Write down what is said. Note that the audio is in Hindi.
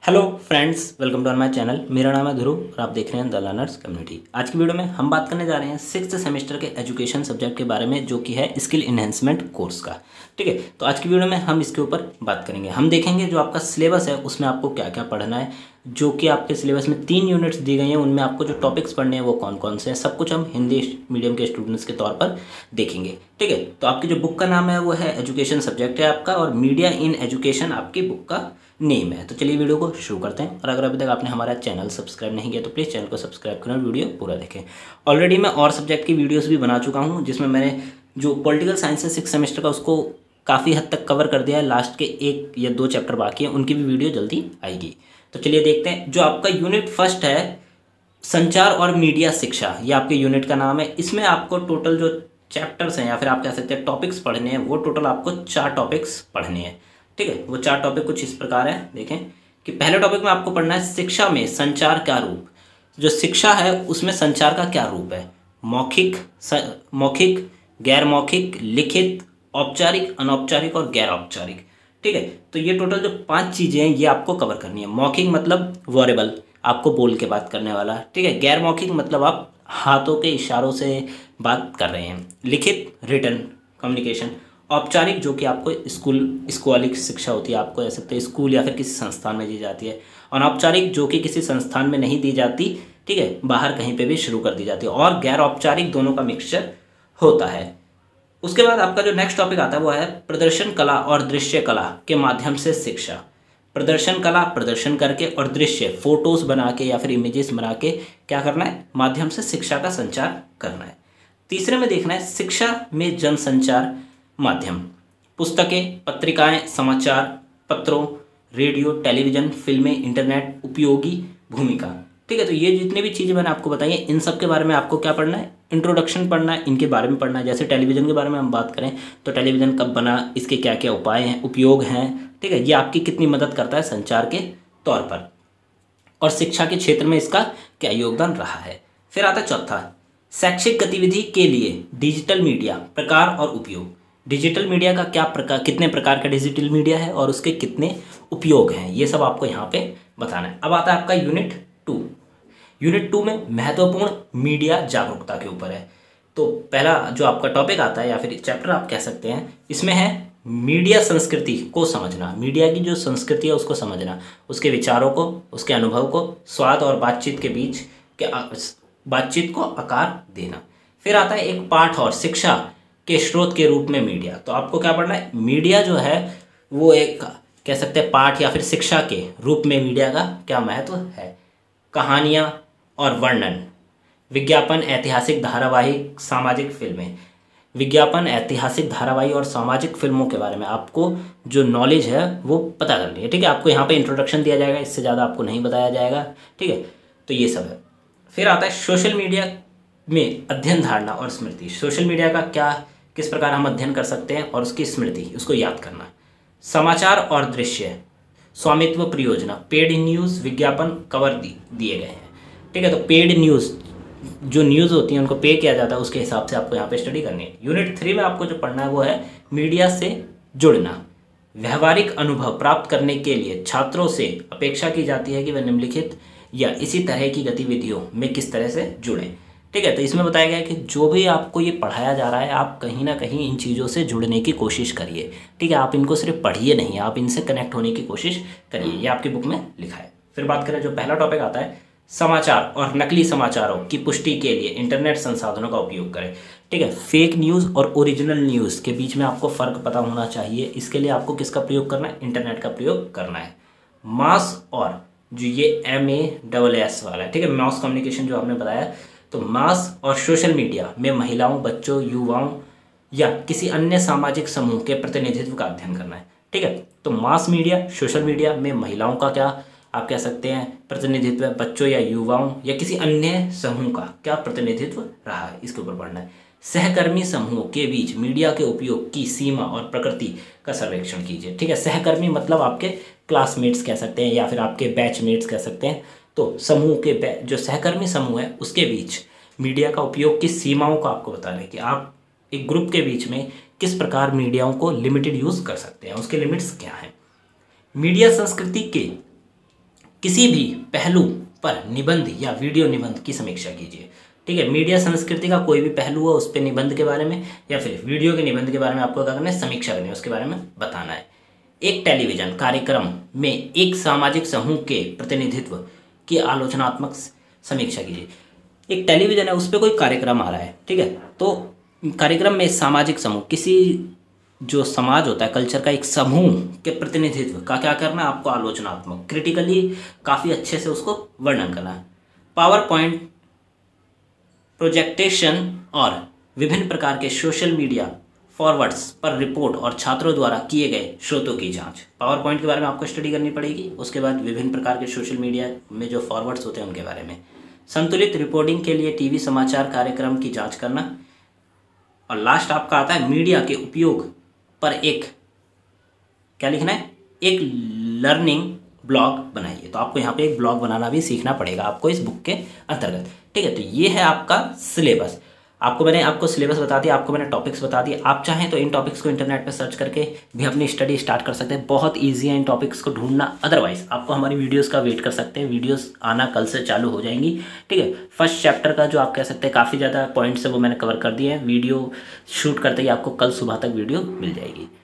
Hello friends, welcome to my channel. मेरा नाम है ध्रुव और आप देख रहे हैं द लर्नर्स कम्युनिटी। आज की वीडियो में हम बात करने जा रहे हैं 6th सेमेस्टर के एजुकेशन सब्जेक्ट के बारे में, जो कि है स्किल इन्हेंसमेंट कोर्स का। ठीक है, तो आज की वीडियो में हम इसके ऊपर बात करेंगे। हम देखेंगे जो आपका सिलेबस है उसमें आपको क्या क्या पढ़ना है, जो कि आपके सिलेबस में 3 यूनिट्स दी गई हैं, उनमें आपको जो टॉपिक्स पढ़ने हैं वो कौन कौन से हैं, सब कुछ हम हिंदी मीडियम के स्टूडेंट्स के तौर पर देखेंगे। ठीक है, तो आपकी जो बुक का नाम है वो है एजुकेशन सब्जेक्ट है आपका, और मीडिया इन एजुकेशन आपकी बुक का नेम है। तो चलिए वीडियो को शुरू करते हैं। और अगर अभी तक आपने हमारा चैनल सब्सक्राइब नहीं किया तो प्लीज़ चैनल को सब्सक्राइब करें और वीडियो पूरा देखें। ऑलरेडी मैं और सब्जेक्ट की वीडियोस भी बना चुका हूं, जिसमें मैंने जो पॉलिटिकल साइंस है 6th सेमेस्टर का उसको काफ़ी हद तक कवर कर दिया है। लास्ट के 1 या 2 चैप्टर बाकी हैं, उनकी भी वीडियो जल्दी आएगी। तो चलिए देखते हैं। जो आपका यूनिट फर्स्ट है संचार और मीडिया शिक्षा, ये आपके यूनिट का नाम है। इसमें आपको टोटल जो चैप्टर्स हैं या फिर आप कह सकते हैं टॉपिक्स पढ़ने हैं, वो टोटल आपको 4 टॉपिक्स पढ़ने हैं। ठीक है, वो 4 टॉपिक कुछ इस प्रकार है। देखें कि पहले टॉपिक में आपको पढ़ना है शिक्षा में संचार का रूप। जो शिक्षा है उसमें संचार का क्या रूप है, मौखिक, गैर मौखिक, लिखित, औपचारिक, अनौपचारिक और गैर औपचारिक। ठीक है, तो ये टोटल जो 5 चीज़ें हैं ये आपको कवर करनी है। मौखिक मतलब वर्बल, आपको बोल के बात करने वाला। ठीक है, गैर मौखिक मतलब आप हाथों के इशारों से बात कर रहे हैं। लिखित रिटन कम्युनिकेशन। औपचारिक जो कि आपको स्कूलिक शिक्षा होती है, आपको कह सकते हैं स्कूल या फिर किसी संस्थान में दी जाती है। अनौपचारिक जो कि किसी संस्थान में नहीं दी जाती, ठीक है, बाहर कहीं पे भी शुरू कर दी जाती है। और गैर औपचारिक दोनों का मिक्सचर होता है। उसके बाद आपका जो नेक्स्ट टॉपिक आता है वो है प्रदर्शन कला और दृश्य कला के माध्यम से शिक्षा। प्रदर्शन कला प्रदर्शन करके, और दृश्य फोटोज बना के या फिर इमेजेस बना के क्या करना है, माध्यम से शिक्षा का संचार करना है। तीसरे में देखना है शिक्षा में जनसंचार माध्यम। पुस्तकें, पत्रिकाएं, समाचार पत्रों, रेडियो, टेलीविज़न, फिल्में, इंटरनेट, उपयोगी भूमिका। ठीक है, तो ये जितनी भी चीज़ें मैंने आपको बताई हैं, इन सब के बारे में आपको क्या पढ़ना है, इंट्रोडक्शन पढ़ना है, इनके बारे में पढ़ना है। जैसे टेलीविज़न के बारे में हम बात करें तो टेलीविज़न कब बना, इसके क्या क्या उपाय हैं, उपयोग हैं। ठीक है, ये आपकी कितनी मदद करता है संचार के तौर पर, और शिक्षा के क्षेत्र में इसका क्या योगदान रहा है। फिर आता है चौथा, शैक्षिक गतिविधि के लिए डिजिटल मीडिया प्रकार और उपयोग। डिजिटल मीडिया का क्या प्रकार, कितने प्रकार का डिजिटल मीडिया है और उसके कितने उपयोग हैं, ये सब आपको यहाँ पे बताना है। अब आता है आपका यूनिट 2। यूनिट 2 में महत्वपूर्ण मीडिया जागरूकता के ऊपर है। तो पहला जो आपका टॉपिक आता है या फिर चैप्टर आप कह सकते हैं, इसमें है मीडिया संस्कृति को समझना। मीडिया की जो संस्कृति है उसको समझना, उसके विचारों को, उसके अनुभव को, स्वाद और बातचीत के बीच के बातचीत को आकार देना। फिर आता है एक पाठ और शिक्षा के स्रोत के रूप में मीडिया। तो आपको क्या पढ़ना है, मीडिया जो है वो एक कह सकते हैं पाठ या फिर शिक्षा के रूप में मीडिया का क्या महत्व है। कहानियाँ और वर्णन, विज्ञापन, ऐतिहासिक धारावाहिक, सामाजिक फिल्में। विज्ञापन, ऐतिहासिक धारावाहिक और सामाजिक फिल्मों के बारे में आपको जो नॉलेज है वो पता करनी है। ठीक है, आपको यहाँ पे इंट्रोडक्शन दिया जाएगा, इससे ज़्यादा आपको नहीं बताया जाएगा। ठीक है, तो ये सब है। फिर आता है सोशल मीडिया में अध्ययन, धारणा और स्मृति। सोशल मीडिया का क्या, किस प्रकार हम अध्ययन कर सकते हैं और उसकी स्मृति, उसको याद करना। समाचार और दृश्य, स्वामित्व परियोजना, पेड न्यूज़, विज्ञापन कवर दिए गए हैं। ठीक है, तो पेड न्यूज़, जो न्यूज़ होती है उनको पे किया जाता है, उसके हिसाब से आपको यहाँ पे स्टडी करनी है। यूनिट 3 में आपको जो पढ़ना है वो है मीडिया से जुड़ना। व्यवहारिक अनुभव प्राप्त करने के लिए छात्रों से अपेक्षा की जाती है कि वह निम्नलिखित या इसी तरह की गतिविधियों में किस तरह से जुड़ें। ठीक है, तो इसमें बताया गया है कि जो भी आपको ये पढ़ाया जा रहा है, आप कहीं ना कहीं इन चीज़ों से जुड़ने की कोशिश करिए। ठीक है, आप इनको सिर्फ पढ़िए नहीं, आप इनसे कनेक्ट होने की कोशिश करिए। ये आपकी बुक में लिखा है। फिर बात करें जो पहला टॉपिक आता है, समाचार और नकली समाचारों की पुष्टि के लिए इंटरनेट संसाधनों का उपयोग करें। ठीक है, फेक न्यूज़ और ओरिजिनल न्यूज़ के बीच में आपको फ़र्क पता होना चाहिए। इसके लिए आपको किसका प्रयोग करना है, इंटरनेट का प्रयोग करना है। मास और जो ये MASS वाला है, ठीक है, मास कम्युनिकेशन जो आपने बताया, तो मास और सोशल मीडिया में महिलाओं, बच्चों, युवाओं या किसी अन्य सामाजिक समूह के प्रतिनिधित्व का अध्ययन करना है। ठीक है, तो मास मीडिया, सोशल मीडिया में महिलाओं का क्या आप कह सकते हैं प्रतिनिधित्व, बच्चों या युवाओं या किसी अन्य समूह का क्या प्रतिनिधित्व रहा है, इसके ऊपर पढ़ना है। सहकर्मी समूहों के बीच मीडिया के उपयोग की सीमा और प्रकृति का सर्वेक्षण कीजिए। ठीक है, सहकर्मी मतलब आपके क्लासमेट्स कह सकते हैं या फिर आपके बैचमेट्स कह सकते हैं। तो समूह के जो सहकर्मी समूह है उसके बीच मीडिया का उपयोग की सीमाओं को आपको बताना है कि आप एक ग्रुप के बीच में किस प्रकार मीडियाओं को लिमिटेड यूज़ कर सकते हैं, उसके लिमिट्स क्या हैं। मीडिया संस्कृति के किसी भी पहलू पर निबंध या वीडियो निबंध की समीक्षा कीजिए। ठीक है, मीडिया संस्कृति का कोई भी पहलू हो उस पर निबंध के बारे में या फिर वीडियो के निबंध के बारे में आपको क्या करना है, समीक्षा करनी है, उसके बारे में बताना है। एक टेलीविजन कार्यक्रम में एक सामाजिक समूह के प्रतिनिधित्व की आलोचनात्मक समीक्षा कीजिए। एक टेलीविजन है, उस पर कोई कार्यक्रम आ रहा है, ठीक है, तो कार्यक्रम में सामाजिक समूह, किसी जो समाज होता है, कल्चर का एक समूह के प्रतिनिधित्व का क्या करना है आपको, आलोचनात्मक, क्रिटिकली काफ़ी अच्छे से उसको वर्णन करना है। पावर पॉइंट प्रोजेक्टेशन और विभिन्न प्रकार के सोशल मीडिया फॉरवर्ड्स पर रिपोर्ट और छात्रों द्वारा किए गए स्रोतों की जांच। पावर पॉइंट के बारे में आपको स्टडी करनी पड़ेगी, उसके बाद विभिन्न प्रकार के सोशल मीडिया में जो फॉरवर्ड्स होते हैं उनके बारे में। संतुलित रिपोर्टिंग के लिए टीवी समाचार कार्यक्रम की जांच करना। और लास्ट आपका आता है मीडिया के उपयोग पर एक क्या लिखना है, एक लर्निंग ब्लॉग बनाइए। तो आपको यहाँ पे एक ब्लॉग बनाना भी सीखना पड़ेगा आपको इस बुक के अंतर्गत। ठीक है, तो ये है आपका सिलेबस। मैंने आपको सिलेबस बता दिया, आपको मैंने टॉपिक्स बता दिए। आप चाहें तो इन टॉपिक्स को इंटरनेट पर सर्च करके भी अपनी स्टडी स्टार्ट कर सकते हैं। बहुत ईजी है इन टॉपिक्स को ढूंढना। अदरवाइज आपको हमारी वीडियोस का वेट कर सकते हैं, वीडियोस आना कल से चालू हो जाएंगी। ठीक है, फर्स्ट चैप्टर का जो आप कह सकते हैं काफ़ी ज़्यादा पॉइंट्स है वो मैंने कवर कर दिए हैं। वीडियो शूट करते ही आपको कल सुबह तक वीडियो मिल जाएगी।